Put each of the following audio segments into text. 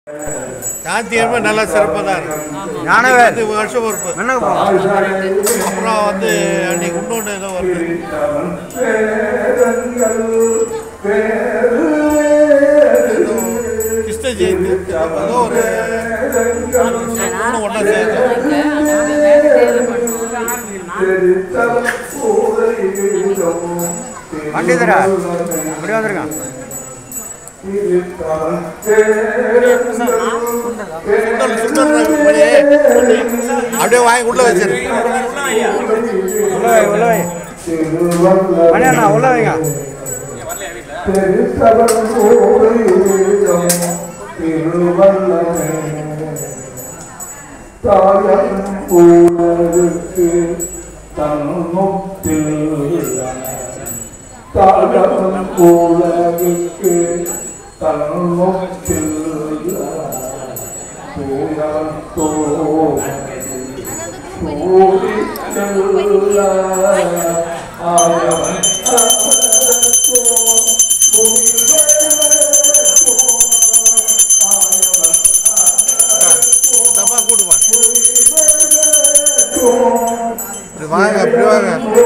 ஞாயிற்றுக்கிழமை நல்லா சிறப்பாக தான் இருக்கும். ஞானவே இது வருஷம் பொறுப்பு. அப்புறம் வந்து அன்னைக்கு இன்னொன்று ஏதோ வருது. கிருஷ்ண ஜெயந்தி ஏதோ ஒரு ஒன்றா சேர்ந்து வண்டிதரா அப்படி வந்துருக்கான். அப்படியே வாங்கி உள்ள வச்சிரு. மணியண்ணா உள்ள வைங்க. வாங்க அப்படி வாங்க.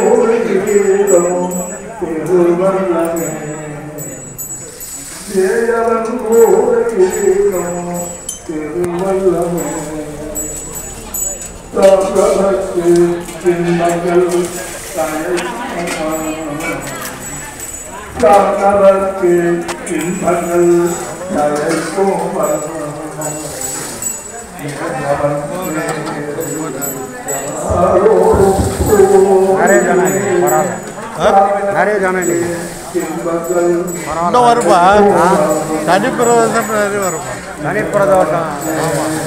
நிறைய ஜனம் இன்னும் வருப்பா. தனிப்பிரதோஷம் நிறைய வருப்பா. தனிப்பிரதோஷம். ஆமாம்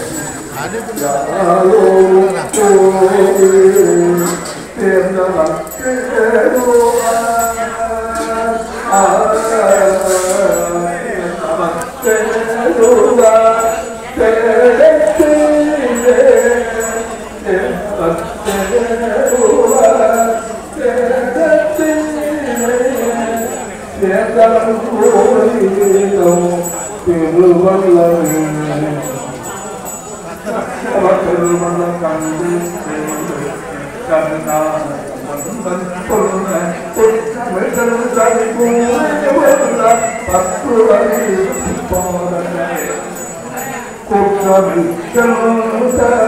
Kutra